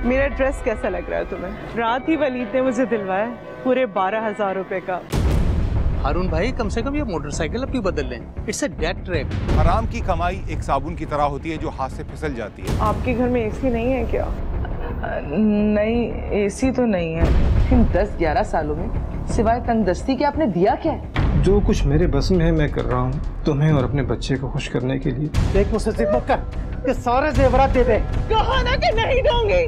मेरा ड्रेस कैसा लग रहा है तुम्हें? रात ही वलीद ने मुझे दिलवाया पूरे 12,000 रुपए का। हारून भाई कम से कम ये मोटरसाइकिल अब क्यों बदल लें? It's a dead trap. हराम की कमाई एक साबुन की तरह होती है जो हाथ से फिसल जाती है। आपके घर में एसी नहीं है क्या? नहीं, एसी तो नहीं है, लेकिन 10-11 सालों में सिवाय तंगदस्ती के आपने दिया क्या है? जो कुछ मेरे बस में है मैं कर रहा हूँ, तुम्हें और अपने बच्चे को खुश करने के लिए। देख मुझसे जिद मत कर कि सारे जेवरात दे दे। कहा ना कि नहीं दूंगी।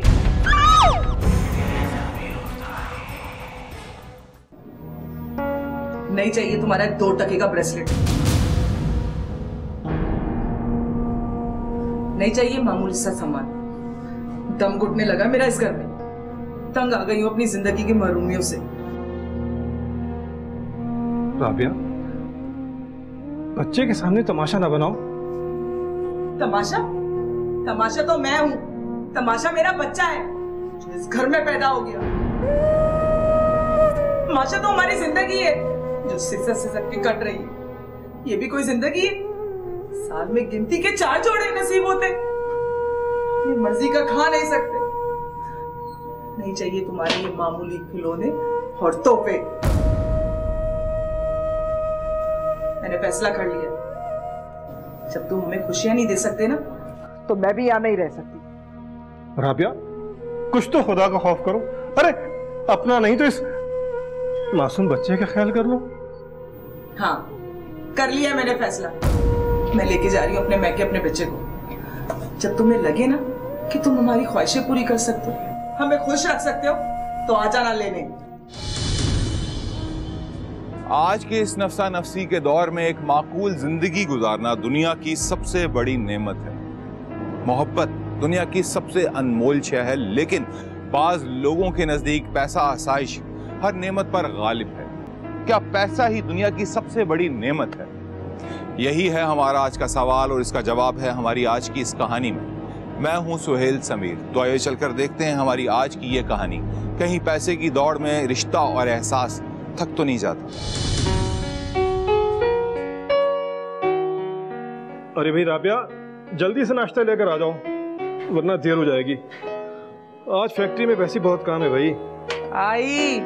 नहीं चाहिए तुम्हारा 2 टके का ब्रेसलेट, नहीं चाहिए मामूली सा सामान। दम घुटने लगा मेरा इस घर में, तंग आ गई हूं अपनी जिंदगी की महरूमियों से। राबिया, बच्चे के सामने तमाशा ना बनाओ। तमाशा? तमाशा तो मैं हूं, तमाशा मेरा बच्चा है जो इस घर में पैदा हो गया। तमाशा तो हमारी जिंदगी है जो सिसक के कट रही है। ये भी कोई जिंदगी है? साल में गिनती के 4 जोड़े नसीब होते, ये मर्जी का खा नहीं सकते। नहीं चाहिए तुम्हारे ये मामूली खिलौने और तोहफे। मैंने फैसला कर लिया, जब तुम हमें खुशियां नहीं दे सकते ना, तो मैं भी यहां नहीं रह सकती। राबिया, कुछ तो खुदा का खौफ करो। अरे अपना नहीं तो इस मासूम बच्चे का ख्याल कर लो। हाँ, कर लिया मैंने फैसला। मैं लेके जा रही हूँ अपने मैके अपने बच्चे को। जब तुम्हें लगे ना कि तुम हमारी ख्वाहिशें पूरी कर सकते हो, हमें खुश रख सकते हो, तो आ जाना लेने। आज के इस नफ्सा नफसी के दौर में एक माकूल जिंदगी गुजारना दुनिया की सबसे बड़ी नेमत है। मोहब्बत दुनिया की सबसे अनमोल शय है, लेकिन बाज लोगों के नजदीक पैसा आसाइश हर नेमत पर गालिब है। क्या पैसा ही दुनिया की सबसे बड़ी नेमत है? यही है हमारा आज का सवाल और इसका जवाब है हमारी आज की इस कहानी में। मैं हूं सुहेल समीर, तो आइए चलकर देखते हैं हमारी आज की ये कहानी। कहीं पैसे की दौड़ में रिश्ता और एहसास थक तो नहीं जाता? अरे भाई राबिया, जल्दी से नाश्ता लेकर आ जाओ वरना देर हो जाएगी। आज फैक्ट्री में वैसे बहुत काम है भाई। आई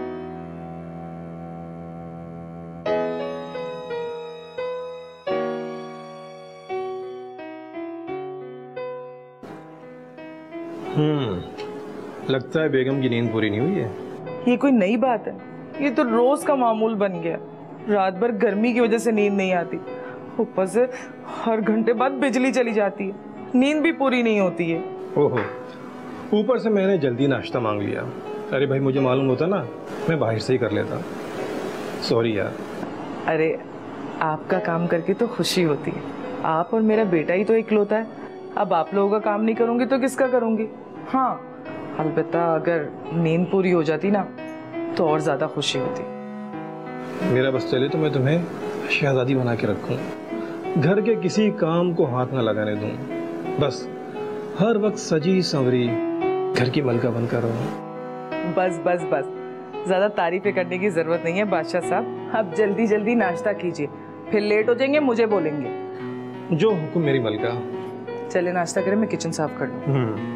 लगता है बेगम की नींद पूरी नहीं हुई है। ये कोई नई बात है? ये तो रोज का मामूल बन गया। रात भर गर्मी की वजह से नींद नहीं आती, ऊपर से हर घंटे बाद बिजली चली जाती है, नींद भी पूरी नहीं होती है। ओहो, ऊपर से मैंने जल्दी नाश्ता मांग लिया। अरे भाई, मुझे मालूम होता ना मैं बाहर से ही कर लेता। सॉरी यार। अरे आपका काम करके तो खुशी होती है, आप और मेरा बेटा ही तो इकलौता है। अब आप लोगों का काम नहीं करूंगी तो किसका करूंगी? हाँ, अलबत्ता अगर नींद पूरी हो जाती ना तो और ज्यादा खुशी होती। मेरा बस चले तो मैं तुम्हें शहजादी बना के रखूं, घर के किसी काम को हाथ ना लगाने दूं, बस हर वक्त सजी संवरी घर की मलका बनकर रहो। बस बस बस, ज्यादा तारीफें करने की जरूरत नहीं है बादशाह साहब। आप जल्दी जल्दी नाश्ता कीजिए, फिर लेट हो जाएंगे, मुझे बोलेंगे। जो हुक्म मेरी मलका। चले नाश्ता करें, मैं किचन साफ कर लूं।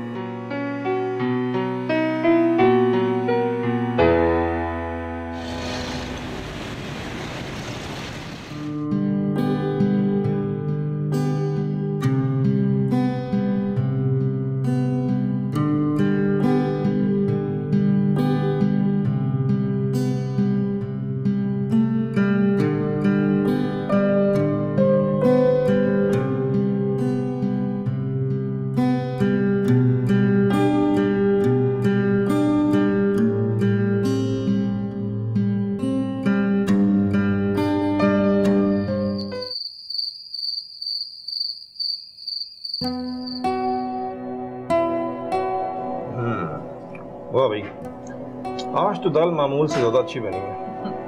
वाह भाई, आज तो दाल मामूल से ज्यादा अच्छी बनी है।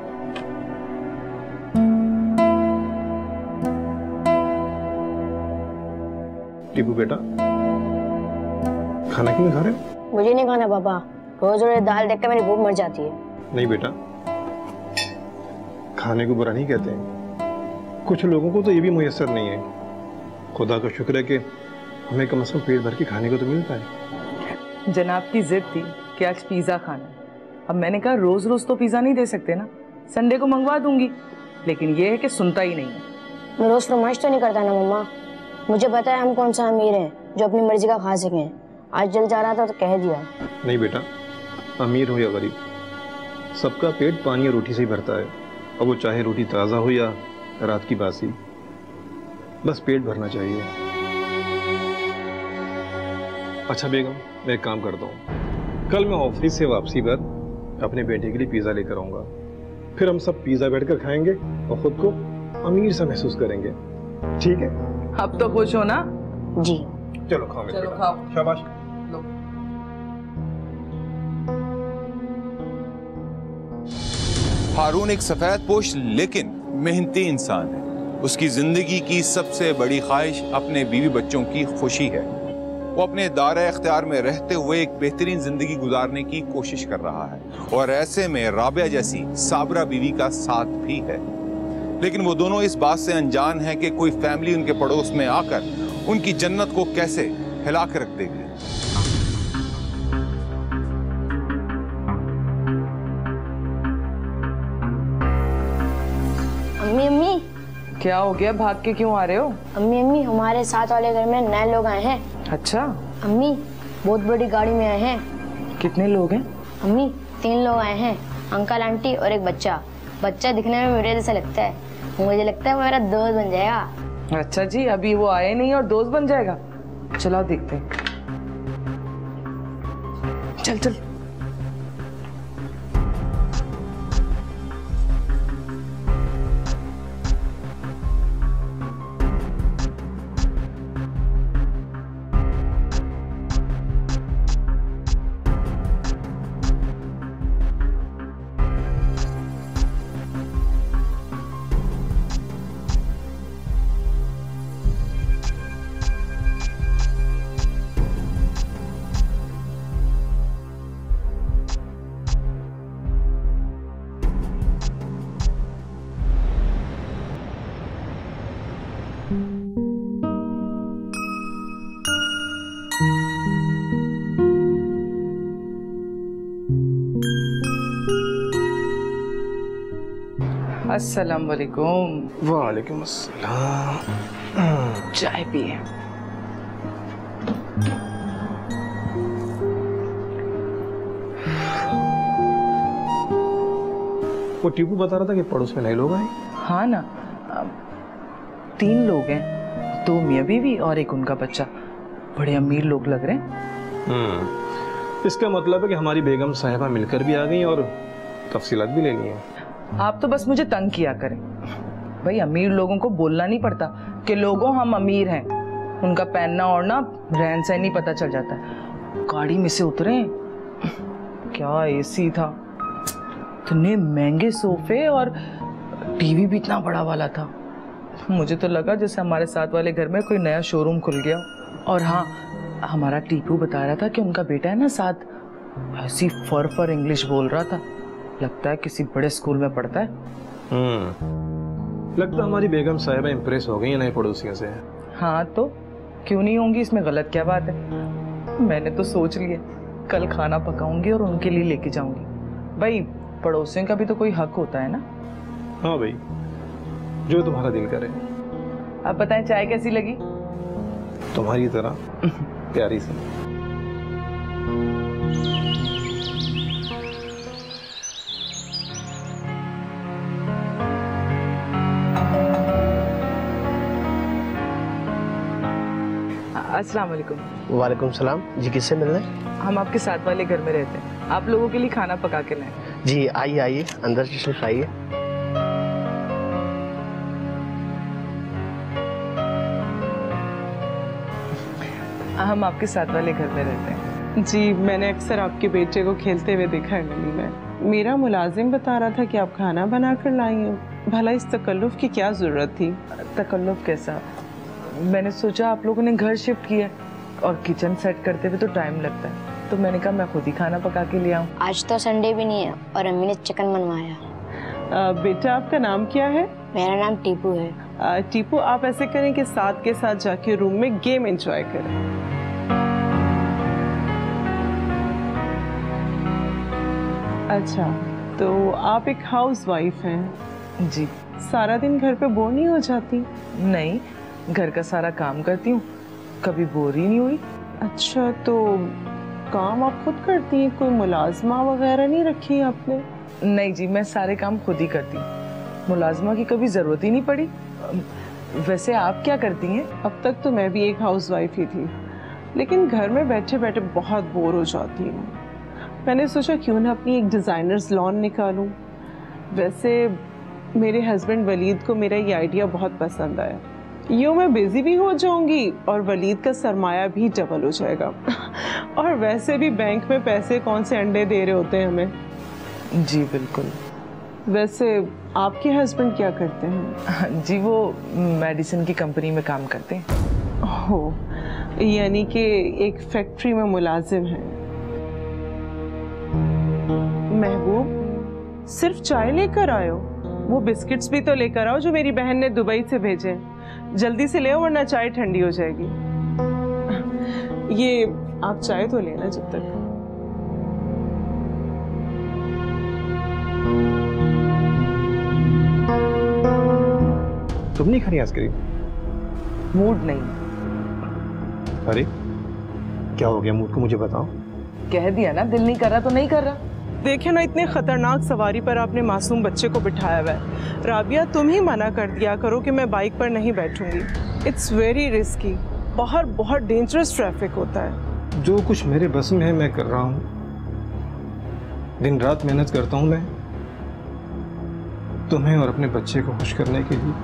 टीपू बेटा, खाना क्यों नहीं खा रहे? मुझे नहीं खाना पापा, रोज रोज दाल देखकर मेरी भूख मर जाती है। नहीं बेटा, खाने को बुरा नहीं कहते हैं, कुछ लोगों को तो ये भी मुयस्सर नहीं है। खुदा का शुक्र है कि हमें कम से कम पेट भर के खाने को तो मिलता है। जनाब की जिद थी कि आज पिज़्ज़ा खाना है। अब मैंने कहा रोज़ रोज़ तो पिज़्ज़ा नहीं दे सकते ना, संडे को मंगवा दूंगी, लेकिन ये है कि सुनता ही नहीं है। मैं रोज फरमाइश तो नहीं करता ना मम्मा, मुझे पता है हम कौन सा अमीर हैं जो अपनी मर्जी का खा सकें। आज जल जा रहा था तो कह दिया। नहीं बेटा, अमीर हो या गरीब, सबका पेट पानी और रोटी से ही भरता है। अब वो चाहे रोटी ताज़ा हो या रात की बासी, बस पेट भरना चाहिए। अच्छा बेगम, मैं एक काम करता हूँ, कल मैं ऑफिस से वापसी पर अपने बेटे के लिए पिज़्ज़ा लेकर आऊँगा। फिर हम सब पिज़्ज़ा बैठकर खाएंगे और खुद को अमीर सा महसूस करेंगे। ठीक है? अब तो खुश हो ना? जी। चलो खाओ मेरे चलो बेटा। खाओ। शाबाश। लो। हारून एक सफेदपोश लेकिन मेहनती इंसान है। उसकी जिंदगी की सबसे बड़ी ख्वाहिश अपने बीवी बच्चों की खुशी है। वो अपने दायरे इख्तियार में रहते हुए एक बेहतरीन जिंदगी गुजारने की कोशिश कर रहा है, और ऐसे में राबिया जैसी साबरा बीवी का साथ भी है। लेकिन वो दोनों इस बात से अनजान हैं कि कोई फैमिली उनके पड़ोस में आकर उनकी जन्नत को कैसे हिला कर रख देगी। अम्मी अम्मी क्या हो गया, भाग के क्यों आ रहे हो? अम्मी अम्मी हमारे साथ वाले घर में नए लोग आए हैं। अच्छा, अम्मी बहुत बड़ी गाड़ी में आए हैं। कितने लोग हैं? अम्मी 3 लोग आए हैं, अंकल आंटी और एक बच्चा। बच्चा दिखने में मेरे जैसा लगता है, मुझे लगता है वो मेरा दोस्त बन जाएगा। अच्छा जी, अभी वो आए नहीं और दोस्त बन जाएगा? चलो देखते हैं। चल चल। अस्सलाम वालेकुम। वालेकुम अस्सलाम। चाय पिए। वो टीपू बता रहा था कि पड़ोस में नए लोग आए। हाँ ना, 3 लोग हैं, 2 मियाँ बीवी और एक उनका बच्चा। बड़े अमीर लोग लग रहे हैं। इसका मतलब है कि हमारी बेगम साहिबा मिलकर भी आ गई और तफसीलात भी लेनी है। आप तो बस मुझे तंग किया करें। भाई अमीर लोगों को बोलना नहीं पड़ता कि लोगों हम अमीर हैं। उनका पहनना ओढ़ना रहन सहन नहीं पता चल जाता है। गाड़ी में से उतरे, क्या एसी था, इतने महंगे सोफे और टीवी भी इतना बड़ा वाला था। मुझे तो लगा जैसे हमारे साथ वाले घर में कोई नया शोरूम खुल गया। और हाँ, हमारा टीपू बता रहा था कि उनका बेटा है ना साथ, ऐसी फर इंग्लिश बोल रहा था, लगता है किसी बड़े स्कूल में पढ़ता है। लगता हमारी बेगम साहिबा इम्प्रेस हो गई है नए पड़ोसियों से। हाँ तो क्यों नहीं होंगी, इसमें गलत क्या बात है। मैंने तो सोच लिया कल खाना पकाऊंगी और उनके लिए लेके जाऊंगी। भाई पड़ोसियों का भी तो कोई हक होता है ना। हाँ भाई, जो तुम्हारा दिल करे। अब बताएं चाय कैसी लगी? तुम्हारी तरह प्यारी सी। अस्सलाम वालेकुम। वालेकुम सलाम जी, किससे मिलना है? हम आपके साथ वाले घर में रहते हैं, आप लोगों के लिए खाना पका के लाएं। जी आइए आइए, अंदर तशरीफ आइए। हम आपके साथ वाले घर में रहते हैं। जी, मैंने अक्सर आपके बेटे को खेलते हुए देखा है गली में। मेरा मुलाजिम बता रहा था कि आप खाना बना कर लाई हैं। भला इस तकल्लुफ की क्या ज़रूरत थी? तकल्लुफ कैसा, मैंने सोचा आप लोगों ने घर शिफ्ट किया और किचन सेट करते हुए तो टाइम लगता है, तो मैंने कहा मैं खुद ही खाना पका के ले आऊँ। आज तो संडे भी नहीं है और अम्मी ने चिकन बनवाया। बेटा आपका नाम क्या है? मेरा नाम टीपू है। टीपू, आप ऐसे करें कि साथ के साथ जाके रूम में गेम एंजॉय करें। अच्छा, तो आप एक हाउस वाइफ हैं? जी सारा दिन घर पे बोर नहीं हो जाती? नहीं, घर का सारा काम करती हूँ, कभी बोर ही नहीं हुई। अच्छा, तो काम आप खुद करती हैं? कोई मुलाजमा वगैरह नहीं रखी आपने? नहीं जी, मैं सारे काम खुद ही करती हूँ, मुलाजमा की कभी जरूरत ही नहीं पड़ी। वैसे आप क्या करती हैं? अब तक तो मैं भी एक हाउस वाइफ ही थी, लेकिन घर में बैठे बैठे बहुत बोर हो जाती हूँ। मैंने सोचा क्यों ना अपनी एक डिज़ाइनर्स लॉन निकालूं। वैसे मेरे हस्बैंड वलीद को मेरा ये आइडिया बहुत पसंद आया। यूँ मैं बिजी भी हो जाऊंगी और वलीद का सरमाया भी डबल हो जाएगा। और वैसे भी बैंक में पैसे कौन से अंडे दे रहे होते हैं हमें। जी बिल्कुल। वैसे आपके हस्बैंड क्या करते हैं? जी वो मेडिसिन की कंपनी में काम करते हैं। हो, यानी कि एक फैक्ट्री में मुलाजिम हैं। महबूब, सिर्फ चाय लेकर आयो? वो बिस्किट्स भी तो लेकर आओ जो मेरी बहन ने दुबई से भेजे। जल्दी से ले आओ वरना चाय ठंडी हो जाएगी। ये आप चाय तो लेना जब तक। तुम नहीं खा रही आइसक्रीम? मूड नहीं। अरे क्या हो गया मूड को, मुझे बताओ। कह दिया ना, दिल नहीं कर रहा तो नहीं कर रहा। देखिए ना, इतने खतरनाक सवारी पर आपने मासूम बच्चे को बिठाया हुआ है। राबिया, तुम ही मना कर दिया करो कि मैं बाइक पर नहीं बैठूंगी। इट्स वेरी रिस्की, बाहर बहुत डेंजरस ट्रैफिक होता है। जो कुछ मेरे बस में है मैं कर रहा हूँ, दिन रात मेहनत करता हूँ मैं तुम्हें और अपने बच्चे को खुश करने के लिए।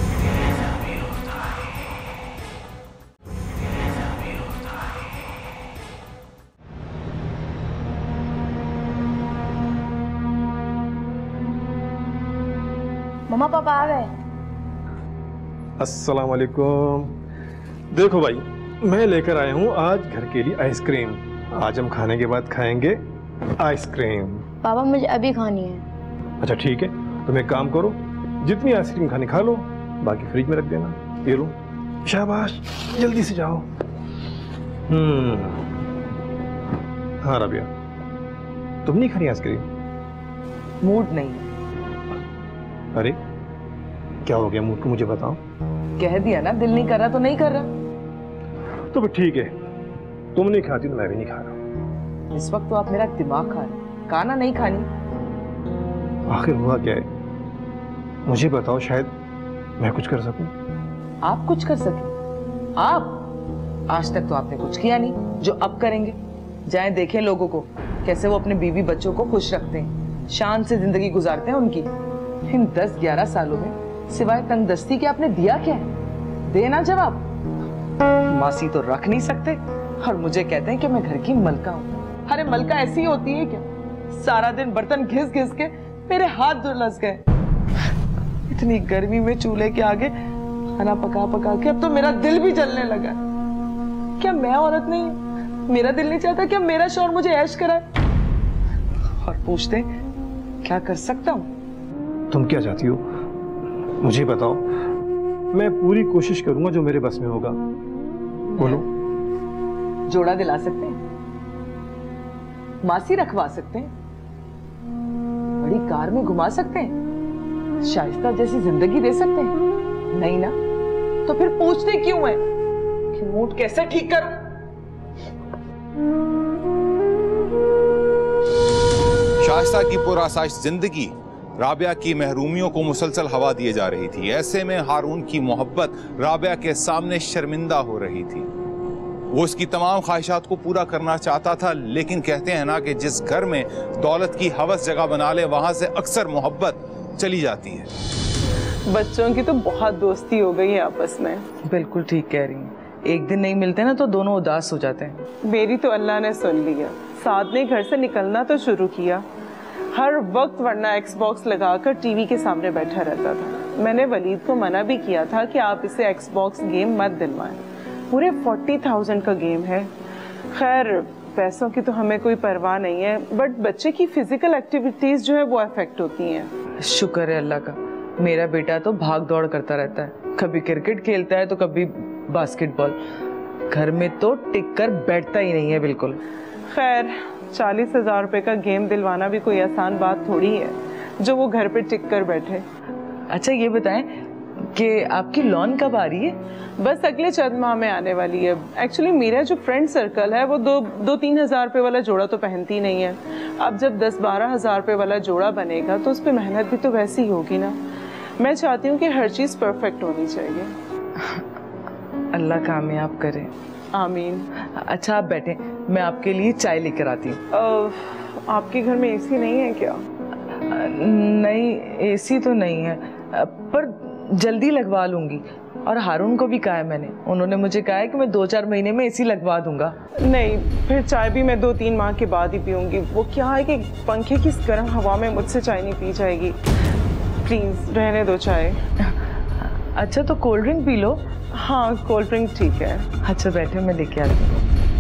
मम्मा पापा आ गए। अस्सलाम वालेकुम। देखो भाई, मैं लेकर आया हूँ आज घर के लिए आइसक्रीम। आज हम खाने के बाद खाएंगे आइसक्रीम। पापा मुझे अभी खानी है। अच्छा ठीक है, तुम एक काम करो, जितनी आइसक्रीम खानी खा लो, बाकी फ्रिज में रख देना। ये लो, शाबाश, जल्दी से जाओ। हाँ राबिया, तुम नहीं खानी आइसक्रीम? मूड नहीं। अरे क्या हो गया मूड को, मुझे बताओ। कह दिया ना, दिल नहीं कर रहा तो नहीं कर रहा। तो फिर ठीक है, तुम नहीं खाती तो मैं भी नहीं खा रहा। इस वक्त तो आप मेरा दिमाग खा रहे, खाना नहीं खानी। आखिर हुआ क्या है, मुझे बताओ, शायद मैं कुछ कर सकूं। आप कुछ कर सके? आप? आज तक तो आपने कुछ किया नहीं जो अब करेंगे। जाएं देखें लोगों को कैसे वो अपने बीवी बच्चों को खुश रखते हैं, शान से जिंदगी गुजारते हैं उनकी। इन 10-11 सालों में सिवाय तंगदस्ती के आपने दिया क्या है? देना जवाब। मासी तो रख नहीं सकते और मुझे कहते हैं कि मैं घर की मलका हूँ। अरे मलका ऐसी ही होती है क्या? सारा दिन बर्तन घिस घिस के मेरे हाथ झुलस गए। इतनी गर्मी में चूल्हे के आगे खाना पका पका के अब तो मेरा दिल भी जलने लगा। क्या मैं औरत नहीं हूँ? मेरा दिल नहीं चाहता कि मेरा शौहर मुझे ऐश कराए? और पूछते क्या कर सकता हूँ? तुम क्या चाहती हो मुझे बताओ, मैं पूरी कोशिश करूंगा जो मेरे बस में होगा। बोलो। जोड़ा दिला सकते हैं, मासी रखवा सकते हैं, बड़ी कार में घुमा सकते हैं, शाइस्ता जैसी जिंदगी दे सकते हैं। नहीं ना, तो फिर पूछते क्यों है कि मूड कैसे ठीक करूं? शाइस्ता की पुरआसाइश जिंदगी राबिया की महरूमियों को मुसलसल हवा दिए जा रही थी। ऐसे में हारून की मोहब्बत राबिया के सामने शर्मिंदा हो रही थी। वो उसकी तमाम ख्वाहिशात को पूरा करना चाहता था, लेकिन कहते हैं ना कि जिस घर में दौलत की हवस जगह बना ले, वहां से अक्सर मोहब्बत चली जाती है। बच्चों की तो बहुत दोस्ती हो गई है आपस में। बिल्कुल ठीक कह रही हैं। एक दिन नहीं मिलते ना तो दोनों उदास हो जाते हैं। मेरी तो अल्लाह ने सुन लिया। साद ने घर से निकलना तो शुरू किया, हर वक्त वरना एक्सबॉक्स लगाकर टीवी के सामने बैठा रहता था। मैंने वलीद को मना भी किया था कि आप इसे एक्सबॉक्स गेम मत दिलवाएं, पूरे 40,000 का गेम है। खैर पैसों की तो हमें कोई परवाह नहीं है, बट बच्चे की फिजिकल एक्टिविटीज जो है वो अफेक्ट होती हैं। शुक्र है अल्लाह का, मेरा बेटा तो भाग दौड़ करता रहता है, कभी क्रिकेट खेलता है तो कभी बास्केटबॉल। घर में तो टिक कर बैठता ही नहीं है बिल्कुल। खैर 40,000 रुपए का गेम दिलवाना भी कोई आसान बात थोड़ी है जो वो घर पे टिक कर बैठे। अच्छा ये बताएं कि आपकी लॉन कब आ रही है? बस अगले चंद माह में आने वाली है। एक्चुअली मेरा जो फ्रेंड सर्कल है वो 2-3 हज़ार रुपये वाला जोड़ा तो पहनती नहीं है। अब जब 10-12 हज़ार रुपये वाला जोड़ा बनेगा तो उस पर मेहनत भी तो वैसी ही होगी ना। मैं चाहती हूँ कि हर चीज़ परफेक्ट होनी चाहिए। अल्लाह कामयाब करे। आमीन। अच्छा आप बैठे, मैं आपके लिए चाय लेकर आती हूँ। आपके घर में एसी नहीं है क्या? नहीं एसी तो नहीं है, पर जल्दी लगवा लूंगी। और हारून को भी कहा है मैंने, उन्होंने मुझे कहा है कि मैं 2-4 महीने में एसी लगवा दूंगा। नहीं, फिर चाय भी मैं 2-3 माह के बाद ही पीऊंगी। वो क्या है कि पंखे की गर्म हवा में मुझसे चाय नहीं पी जाएगी। प्लीज रहने दो चाय। अच्छा तो कोल्ड ड्रिंक पी लो। हाँ कोल्ड ड्रिंक ठीक है। अच्छा बैठे, मैं लेके आती हूँ।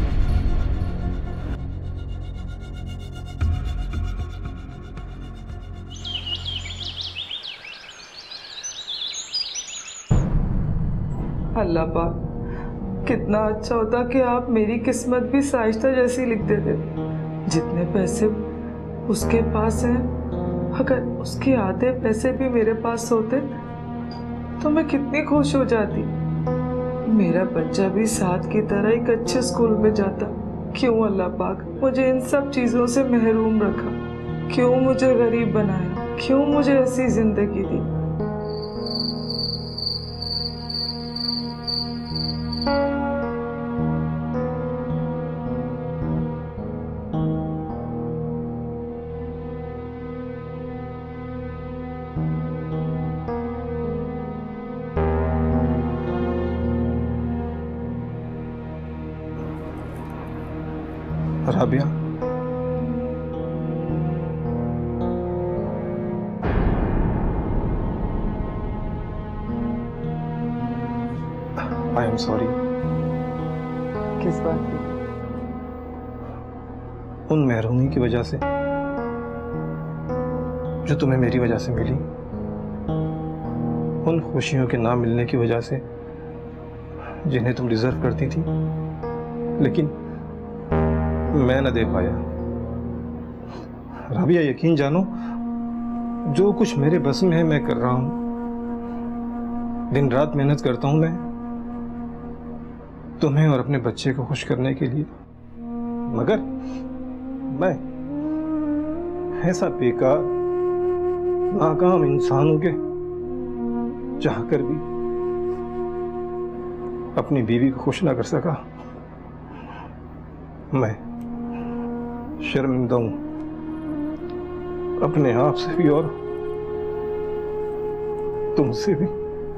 अल्लाह पाक, कितना अच्छा होता कि आप मेरी किस्मत भी साइस्ता जैसी लिख देते। जितने पैसे उसके पास हैं, अगर उसके आधे पैसे भी मेरे पास होते तो मैं कितनी खुश हो जाती। मेरा बच्चा भी साथ की तरह एक अच्छे स्कूल में जाता। क्यों अल्लाह पाक मुझे इन सब चीज़ों से महरूम रखा? क्यों मुझे गरीब बनाया? क्यों मुझे ऐसी जिंदगी दी? Rabia, I am sorry. किस बात की? उन महरूमी की वजह से जो तुम्हें मेरी वजह से मिली, उन खुशियों के ना मिलने की वजह से जिन्हें तुम डिजर्व करती थी लेकिन मैं न दे पाया। राबिया यकीन जानो, जो कुछ मेरे बस में है मैं कर रहा हूं। दिन रात मेहनत करता हूं मैं तुम्हें और अपने बच्चे को खुश करने के लिए, मगर मैं ऐसा बेकार नाकाम इंसान हूं के चाहकर भी अपनी बीवी को खुश ना कर सका। मैं शर्मिंदा हूं अपने आप से भी और तुमसे भी।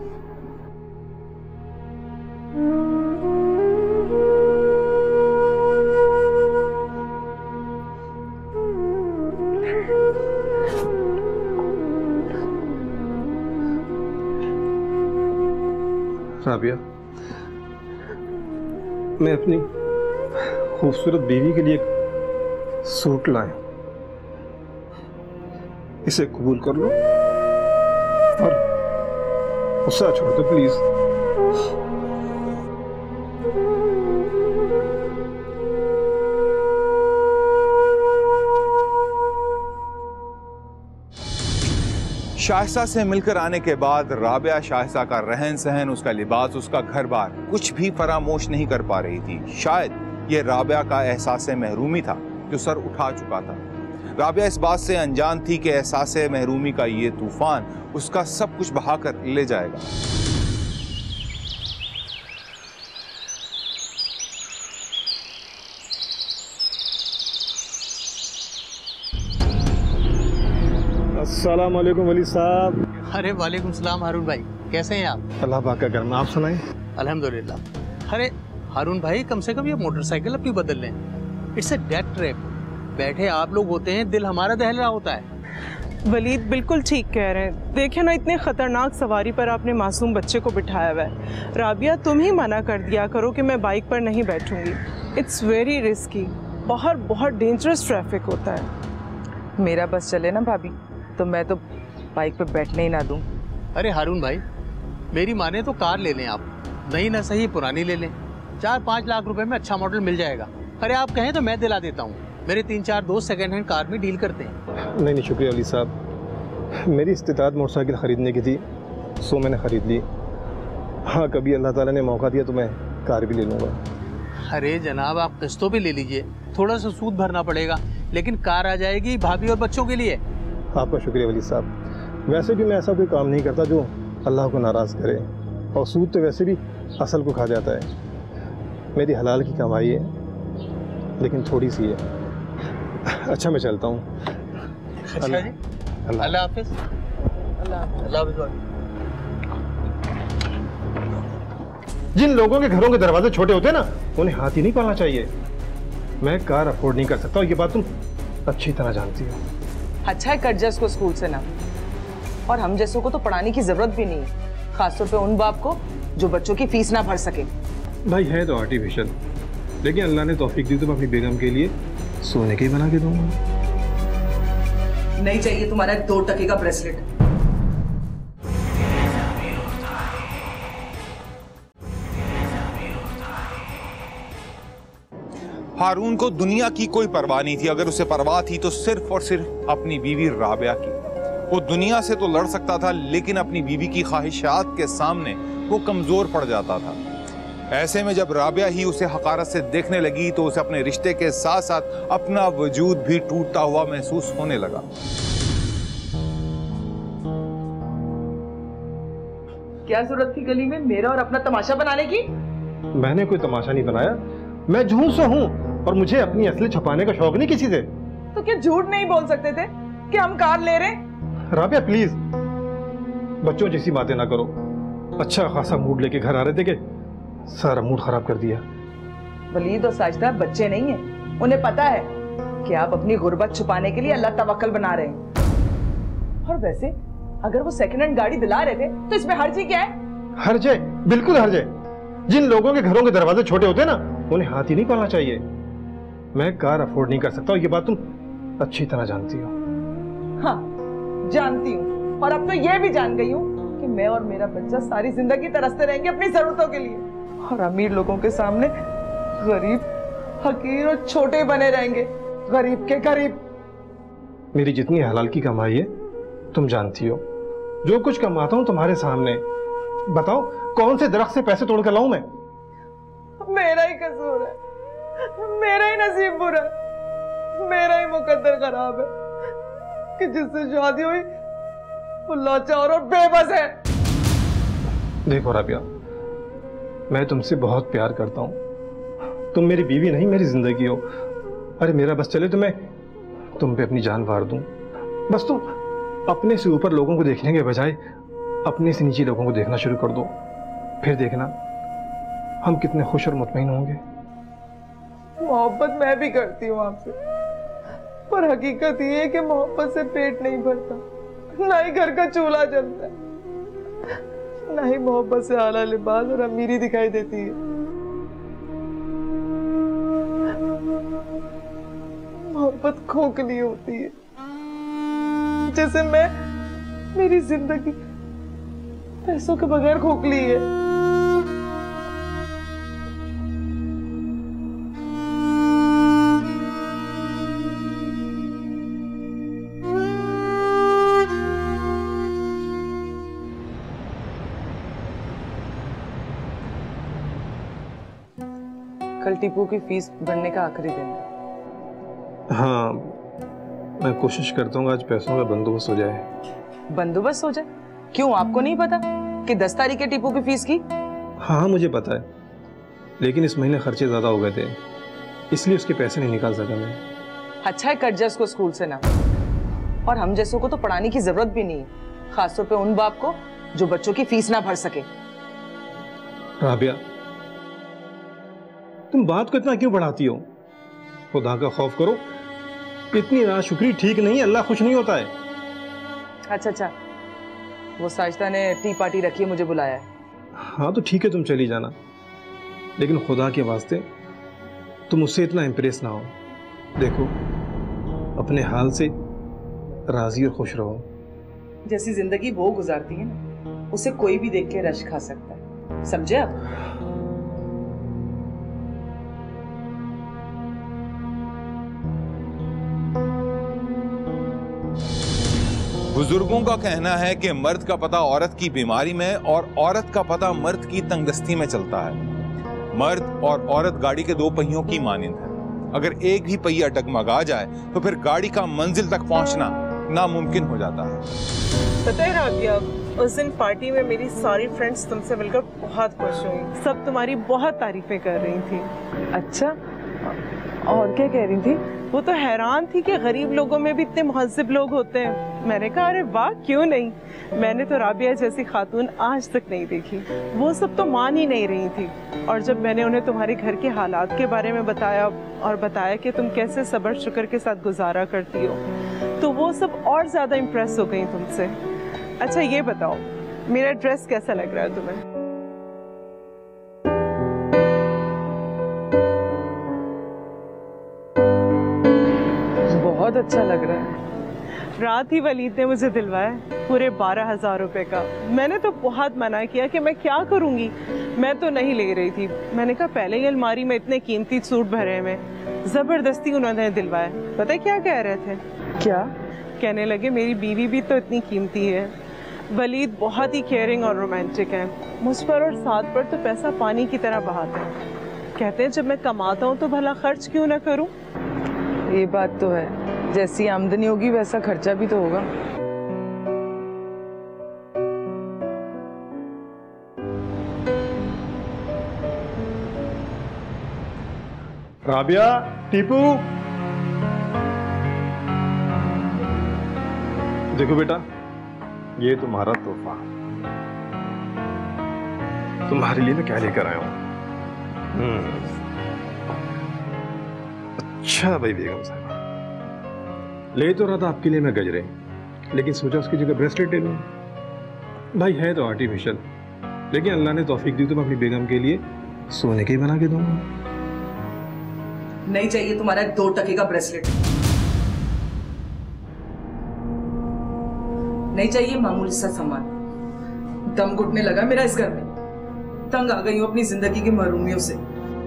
राबिया, मैं अपनी खूबसूरत बीवी के लिए सूट लाए, इसे कबूल कर लो और गुस्सा छोड़ दो प्लीज। शाइस्ता से मिलकर आने के बाद राबिया शाइस्ता का रहन सहन, उसका लिबास, उसका घर बार कुछ भी फरामोश नहीं कर पा रही थी। शायद ये राबिया का एहसास महरूमी था जो सर उठा चुका था। राबिया इस बात से अनजान थी कि एहसास महरूमी का ये तूफान उसका सब कुछ बहाकर ले जाएगा। अस्सलाम वालेकुम वली साहब। अरे वालेकुम सलाम हारून भाई, कैसे हैं आप? अल्लाह पाक का करम, आप सुनाएं। अल्हम्दुलिल्लाह। अरे हारून भाई, कम से कम ये मोटरसाइकिल अब क्यों बदल लें? It's a death trap. बैठे आप लोग होते हैं, दिल हमारा दहल रहा होता है। वलीद बिल्कुल ठीक कह रहे हैं। देखे ना, इतने खतरनाक सवारी पर आपने मासूम बच्चे को बिठाया हुआ है। राबिया, तुम ही मना कर दिया करो कि मैं बाइक पर नहीं बैठूंगी। It's very risky. बाहर बहुत डेंजरस ट्रैफिक होता है। मेरा बस चले ना भाभी, तो मैं तो बाइक पे बैठने ही ना दूं। अरे हारून भाई, मेरी माने तो कार ले लें आप, नई ना सही पुरानी ले लें। 4-5 लाख रुपए में अच्छा मॉडल मिल जाएगा। अरे आप कहें तो मैं दिला देता हूँ। मेरे 3-4 दोस्त सेकेंड हैंड कार में डील करते हैं। नहीं शुक्रिया वली साहब, मेरी इस्तिताअत मोटरसाइकिल ख़रीदने की थी, सो मैंने ख़रीद ली। हाँ, कभी अल्लाह ताला ने मौका दिया तो मैं कार भी ले लूँगा। अरे जनाब, आप किस्तों पे ले लीजिए, थोड़ा सा सूद भरना पड़ेगा, लेकिन कार आ जाएगी भाभी और बच्चों के लिए। आपका शुक्रिया वली साहब। वैसे भी मैं ऐसा कोई काम नहीं करता जो अल्लाह को नाराज़ करे, और सूद तो वैसे भी असल को खा जाता है। मेरी हलाल की कमाई है, लेकिन थोड़ी सी है। अच्छा, मैं चलता हूँ। अच्छा जी, अल्लाह हाफिज़। अल्लाह हाफिज़। जिन लोगों के घरों के दरवाजे छोटे होते हैं ना, उन्हें हाथी नहीं पालना चाहिए। मैं कार अफोर्ड नहीं कर सकता, और ये बात तुम अच्छी तरह जानती हो। अच्छा है कर्जस को स्कूल से ना, और हम जैसों को तो पढ़ाने की जरूरत भी नहीं है, खासतौर पे उन बाप को जो बच्चों की फीस ना भर सके। भाई है तो आर्टिफिशियल, लेकिन अल्लाह ने तौफीक दी तो मैं अपनी बेगम के लिए सोने के ही बना के दूंगा। नहीं चाहिए तुम्हारा 2 टके का ब्रेसलेट। हारून को दुनिया की कोई परवाह नहीं थी। अगर उसे परवाह थी तो सिर्फ और सिर्फ अपनी बीवी राबिया की। वो दुनिया से तो लड़ सकता था, लेकिन अपनी बीवी की ख्वाहिशात के सामने वो कमजोर पड़ जाता था। ऐसे में जब राबिया ही उसे हकारत से देखने लगी तो उसे अपने रिश्ते के साथ साथ अपना वजूद भी टूटता हुआ महसूस होने लगा। क्या जरूरत थी गली में मेरा और अपना तमाशा बनाने की? मैंने कोई तमाशा नहीं बनाया, मैं झूठ से हूँ, और मुझे अपनी असली छुपाने का शौक नहीं किसी से। तो क्या झूठ नहीं बोल सकते थे कि हम कार ले रहे? राबिया प्लीज, बच्चों जैसी बातें ना करो। अच्छा खासा मूड लेके घर आ रहे थे कि सारा मूड खराब कर दिया। वलीद और साजिदा बच्चे नहीं हैं, उन्हें पता है कि आप अपनी गुर्बत छुपाने के लिए अल्लाह तवक्कल बना रहे हैं। और वैसे अगर वो सेकंड हैंड गाड़ी दिला रहे थे तो इसमें हर्ज ही क्या है? हर्ज है, बिल्कुल हर्ज है। जिन लोगों के घरों के दरवाजे छोटे होते हैं ना, उन्हें हाथी नहीं पालना चाहिए। मैं कार अफोर्ड नहीं कर सकता, और ये बात तुम अच्छी तरह जानती हो। हाँ, जानती हूँ, और अब तो ये भी जान गई हूँ कि मैं और मेरा बच्चा सारी जिंदगी तरसते रहेंगे अपनी जरूरतों के लिए, और अमीर लोगों के सामने गरीब, हकीर और छोटे बने रहेंगे, गरीब के गरीब। मेरी जितनी हलाल की कमाई है तुम जानती हो। जो कुछ कमाता हूँ तुम्हारे सामने। बताओ कौन से दरख्त से पैसे तोड़ कर लाऊं मैं? मेरा ही कसूर है, मेरा ही नसीब बुरा है, मेरा ही मुकद्दर खराब है कि जिससे शादी हुई वो लाचार और बेबस है। देखो राबिया, मैं तुमसे बहुत प्यार करता हूँ। तुम मेरी बीवी नहीं, मेरी जिंदगी हो। अरे मेरा बस चले तो मैं तुम पे अपनी जान वार दूं। बस तुम अपने से ऊपर लोगों को देखने के बजाय अपने से नीचे लोगों को देखना शुरू कर दो, फिर देखना हम कितने खुश और मुतमईन होंगे। मोहब्बत मैं भी करती हूँ आपसे, पर हकीकत ये है कि मोहब्बत से पेट नहीं भरता, ना ही घर का चूल्हा जलता है, ना ही मोहब्बत से आला लिबास और अमीरी दिखाई देती है। मोहब्बत खोखली होती है, जैसे मैं, मेरी जिंदगी पैसों के बगैर खोखली है। कल टीपू की फीस भरने का आखिरी दिन है। हाँ, मैं कोशिश करता हूँ आज पैसों का बंदोबस्त हो जाए। बंदोबस्त हो जाए? क्यों, आपको नहीं पता कि 10 तारीख है टीपू की फीस की? हाँ मुझे पता है, लेकिन इस महीने खर्चे ज्यादा हो गए थे, इसलिए उसके पैसे नहीं निकाल सका मैं। अच्छा है कर्जा उसको स्कूल से ना, और हम जैसों को तो पढ़ाने की जरूरत भी नहीं है, खासतौर पे उन बाप को जो बच्चों की फीस ना भर सके। राबिया, तुम बात को इतना क्यों बढ़ाती हो? खुदा का खौफ करो, इतनी नाशुक्री ठीक नहीं है, अल्लाह खुश नहीं होता है। अच्छा, वो साजिदा ने टी पार्टी रखी है, मुझे बुलाया है। हाँ तो ठीक है, तुम चली जाना, लेकिन खुदा के वास्ते तुम उससे इतना इम्प्रेस ना हो। देखो अपने हाल से राजी और खुश रहो। जैसी जिंदगी वो गुजारती है ना, उसे कोई भी देख के रश खा सकता है, समझे आप? बुजुर्गों का कहना है कि मर्द का पता औरत की बीमारी में और औरत का पता मर्द की तंगदस्ती में चलता है। मर्द और औरत गाड़ी के दो पहियों की मानिंद है। अगर एक भी पहिया डगमगा जाए तो फिर गाड़ी का मंजिल तक पहुंचना नामुमकिन हो जाता है। पता है राबिया, उस दिन पार्टी में मेरी सारी फ्रेंड्स तुमसे मिलकर बहुत खुश हुई। सब तुम्हारी बहुत तारीफें कर रही थी। अच्छा, और क्या कह रही थी? वो तो हैरान थी कि गरीब लोगों में भी इतने मुहज्जिब लोग होते हैं। मैंने कहा अरे वाह, क्यों नहीं। मैंने तो राबिया जैसी खातून आज तक नहीं देखी। वो सब तो मान ही नहीं रही थी। और जब मैंने उन्हें तुम्हारे घर के हालात के बारे में बताया और बताया कि तुम कैसे सब्र शुक्र के साथ गुजारा करती हो, तो वो सब और ज्यादा इम्प्रेस हो गई तुमसे। अच्छा ये बताओ, मेरा ड्रेस कैसा लग रहा है तुम्हें? बहुत अच्छा लग रहा है। रात ही वलीद ने मुझे दिलवाया, पूरे 12,000 रुपए का। मैंने तो बहुत मना किया कि मैं क्या करूंगी, मैं तो नहीं ले रही थी। मैंने कहा पहले ही अलमारी में इतने कीमती सूट भरे हुए, जबरदस्ती उन्होंने दिलवाया। पता है क्या कह रहे थे? क्या कहने लगे मेरी बीवी भी तो इतनी कीमती है। वलीद बहुत ही केयरिंग और रोमांटिक है। मुझ पर और साथ पर तो पैसा पानी की तरह बहाते हैं। कहते हैं जब मैं कमाता हूँ तो भला खर्च क्यों ना करूँ। ये बात तो है, जैसी आमदनी होगी वैसा खर्चा भी तो होगा। राबिया, टीपू, देखो बेटा, ये तुम्हारा तोहफा। तुम्हारे लिए मैं क्या लेकर आया हूं। अच्छा भाई बेगम साहब, ले तो रहा था आपके लिए मैं गजरे, लेकिन सोचा उसकी जगह ब्रेसलेट ले लूं। भाई है तो आर्टिफिशियल, लेकिन अल्लाह ने तौफीक दी तो मैं अपनी बेगम के लिए सोने के ही बना के दूंगा। नहीं चाहिए तुम्हारा 2 टके का ब्रेसलेट, नहीं चाहिए मामूली सा सामान। दम घुटने लगा मेरा इस घर में, तंग आ गई हूं अपनी जिंदगी की महरूमियों से।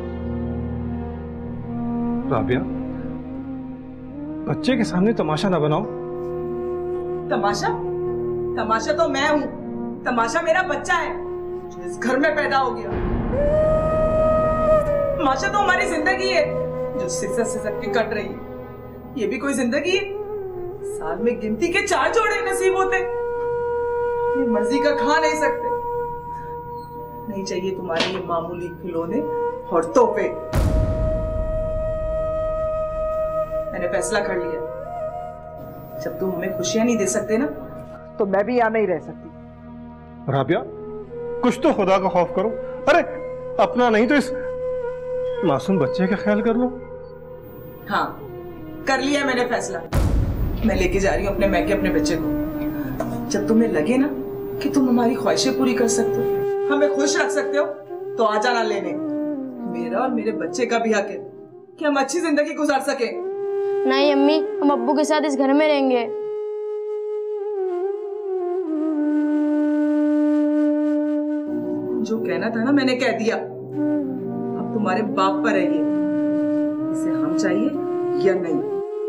राबिया, बच्चे के सामने तमाशा ना बनाओ। तमाशा? तमाशा तो मैं हूं, तमाशा मेरा बच्चा है जो इस घर में पैदा हो गया। तमाशा तो हमारी जिंदगी है जो सिसक के कट रही है। ये भी कोई जिंदगी है? साल में गिनती के 4 जोड़े नसीब होते, अपनी मर्जी का खा नहीं सकते। नहीं चाहिए तुम्हारे ये मामूली खिलौने और तोहफे। मैंने फैसला कर लिया, जब तुम हमें खुशियां नहीं दे सकते ना, तो मैं भी यहां नहीं रह सकती। राबिया, कुछ तो खुदा का खौफ करो। अरे अपना नहीं तो इस मासूम बच्चे का ख्याल कर लो। हाँ, कर लिया मैंने फैसला। मैं लेके जा रही हूँ अपने मैके अपने बच्चे को। जब तुम्हें लगे ना कि तुम हमारी ख्वाहिशें पूरी कर सकते हो, हमें खुश रख सकते हो, तो आ जाना लेने। मेरा और मेरे बच्चे का भी हक है कि हम अच्छी जिंदगी गुजार सके। नहीं अम्मी, हम अब्बू के साथ इस घर में रहेंगे। जो कहना था ना मैंने कह दिया। अब तुम्हारे बाप पर है ये, इसे हम चाहिए या नहीं।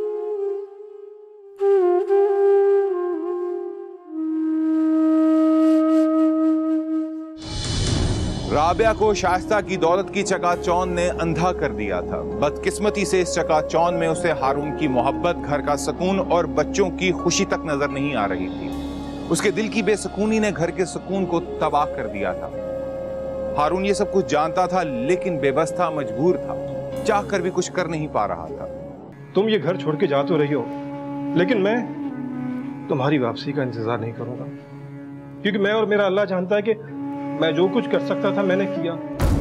राबिया को शाइस्ता की दौलत की चकाचौंध ने अंधा कर दिया था। बदकिस्मती से इस चकाचौंध में उसे हारून की मोहब्बत, घर का सुकून और बच्चों की खुशी तक नजर नहीं आ रही थी। उसके दिल की बेसुकूनी ने घर के सुकून को तबाह कर दिया था। हारून ये सब कुछ जानता था, लेकिन बेबस था, मजबूर था, चाह कर भी कुछ कर नहीं पा रहा था। तुम ये घर छोड़ के जा तो रही हो, लेकिन मैं तुम्हारी वापसी का इंतजार नहीं करूंगा, क्योंकि मैं और मेरा अल्लाह जानता है कि मैं जो कुछ कर सकता था मैंने किया।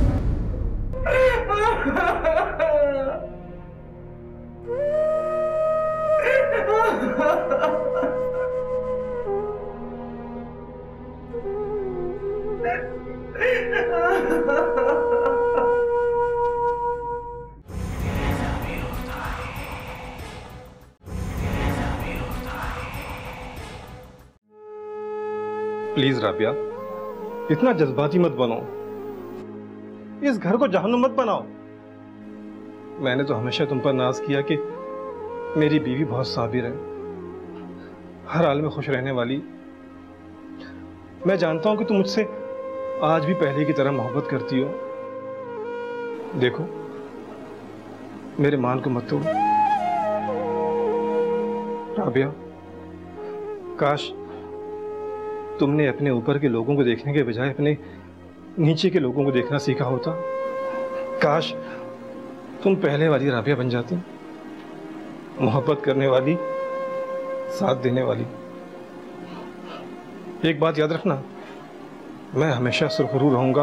प्लीज राबिया, इतना जज्बाती मत बनो, इस घर को जहन्नुम मत बनाओ। मैंने तो हमेशा तुम पर नाज किया कि मेरी बीवी बहुत साबिर है, हर हाल में खुश रहने वाली। मैं जानता हूं कि तुम मुझसे आज भी पहले की तरह मोहब्बत करती हो। देखो, मेरे मान को मत तोड़ो। राबिया, काश तुमने अपने ऊपर के लोगों को देखने के बजाय अपने नीचे के लोगों को देखना सीखा होता। काश तुम पहले वाली राबिया बन जाती, मोहब्बत करने वाली, साथ देने वाली। एक बात याद रखना, मैं हमेशा सुरखरू रहूंगा।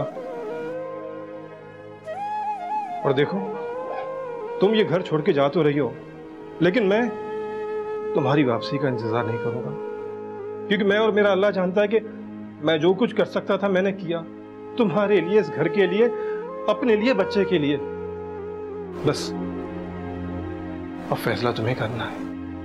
और देखो, तुम ये घर छोड़ के जा तो रही हो, लेकिन मैं तुम्हारी वापसी का इंतजार नहीं करूंगा, क्योंकि मैं और मेरा अल्लाह जानता है कि मैं जो कुछ कर सकता था मैंने किया, तुम्हारे लिए, इस घर के लिए, अपने लिए, बच्चे के लिए। बस अब फैसला तुम्हें करना है।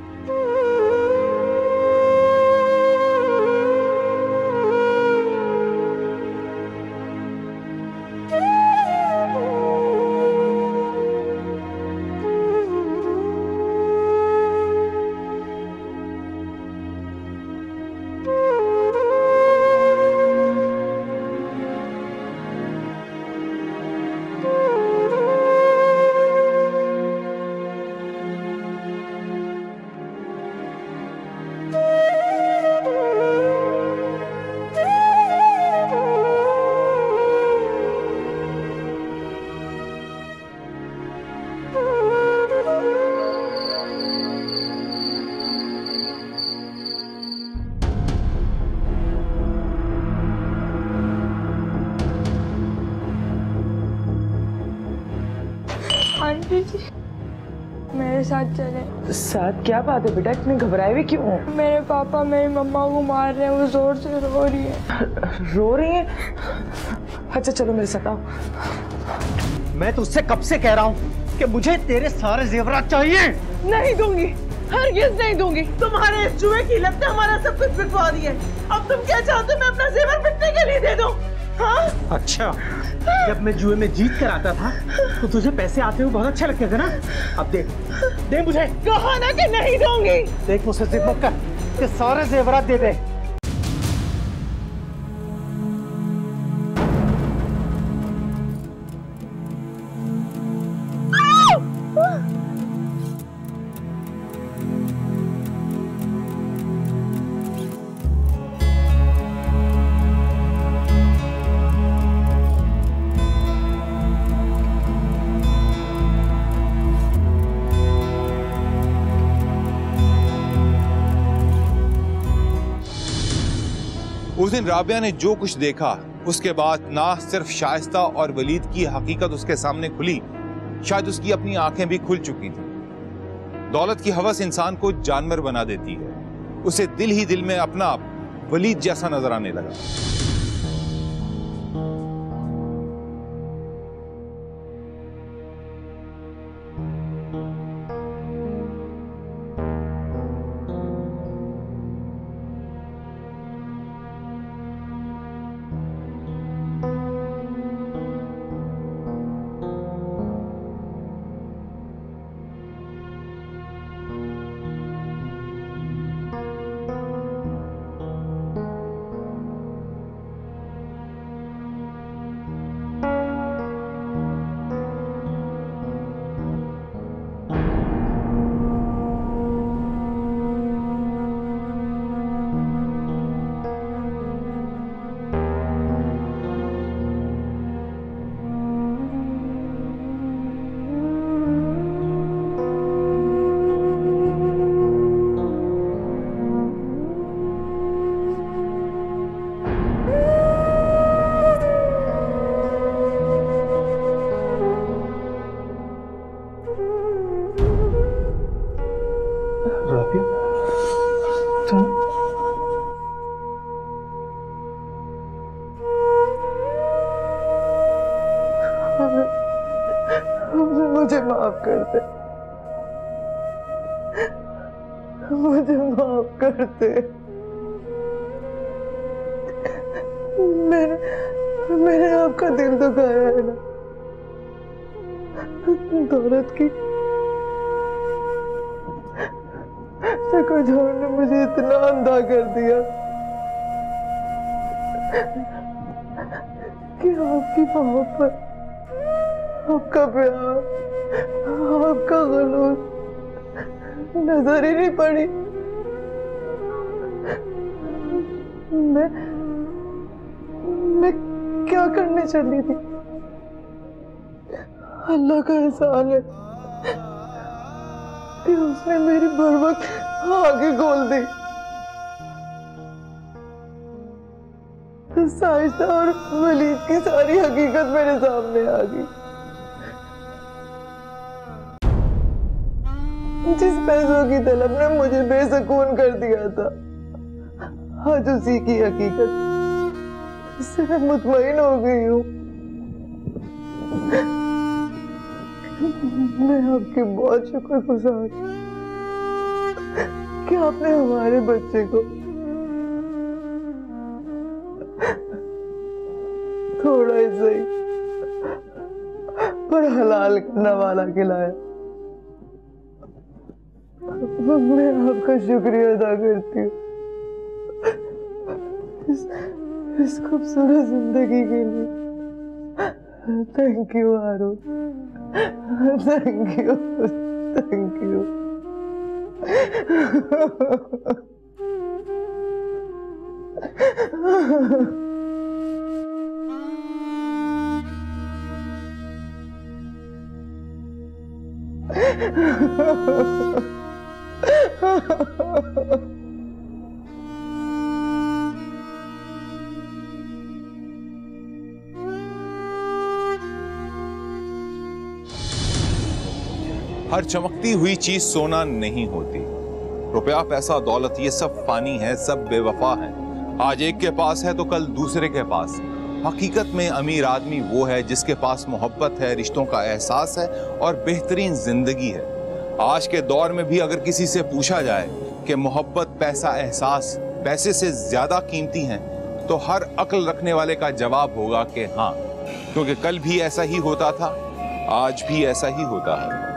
आंटी जी, मेरे साथ चले। साथ? क्या बात है बेटा, इतने घबराए हुए क्यों हो? मेरे पापा मेरी मम्मा को मार रहे हैं, वो जोर से रो रही है। रो रही है? अच्छा चलो मेरे साथ आओ। मैं तो उससे कब से कह रहा हूँ कि मुझे तेरे सारे जेवरात चाहिए। नहीं दूंगी, हरगिज़ नहीं दूंगी। तुम्हारे इस जुए की लत ने हमारा सब कुछ बिकवा दिया। अब तुम क्या चाहते हो मैं अपना जेवर बिकने के लिए दे दूं? हाँ? अच्छा, जब मैं जुए में जीत कर आता था तो तुझे पैसे आते हुए बहुत अच्छा लगता था ना। अब देख, दे मुझे। कहा ना कि नहीं दूंगी। देख, मुझसे जिद मत कर कि सारे जेवरात दे दे। उस दिन राबिया ने जो कुछ देखा, उसके बाद ना सिर्फ शाइस्ता और वलीद की हकीकत उसके सामने खुली, शायद उसकी अपनी आंखें भी खुल चुकी थी। दौलत की हवस इंसान को जानवर बना देती है। उसे दिल ही दिल में अपना वलीद जैसा नजर आने लगा। मुझे माफ कर दे, मुझे माफ कर दे। मैंने आपका दिल दुखाया है ना, दौलत की से कोई दौर ने मुझे इतना अंधा कर दिया कि आपकी मोहब्बत, आपका प्यार, आपका जुलूस नजर ही नहीं पड़ी। मैं क्या करने चली थी? अल्लाह का एहसान है कि उसने मेरी बर वक्त आंखें खोल दी। साइस्ता और वलीद की सारी हकीकत मेरे सामने आ गई। जिस पैसों की तलब ने मुझे बेसुकून कर दिया था, आज उसी की हकीकत से मैं मुतमईन हो गई हूँ। मैं आपके बहुत शुक्रगुजार कि आपने हमारे बच्चे को थोड़ा ही सही पर हलाल करने वाला खिलाया। मैं आपका शुक्रिया अदा करती हूँ इस खूबसूरत जिंदगी के लिए। Thank you Haroon, thank you, thank you. हर चमकती हुई चीज सोना नहीं होती। रुपया, पैसा, दौलत ये सब फानी है, सब बेवफा है। आज एक के पास है तो कल दूसरे के पास। हकीकत में अमीर आदमी वो है जिसके पास मोहब्बत है, रिश्तों का एहसास है और बेहतरीन जिंदगी है। आज के दौर में भी अगर किसी से पूछा जाए कि मोहब्बत, पैसा, एहसास पैसे से ज्यादा कीमती हैं, तो हर अक्ल रखने वाले का जवाब होगा कि हाँ, क्योंकि कल भी ऐसा ही होता था, आज भी ऐसा ही होता है।